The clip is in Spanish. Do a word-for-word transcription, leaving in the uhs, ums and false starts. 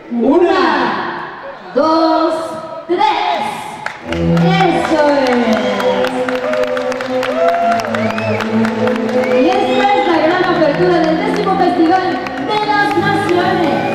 Una, dos, tres. Eso es. Y esta es la gran apertura del décimo Festival de las Naciones.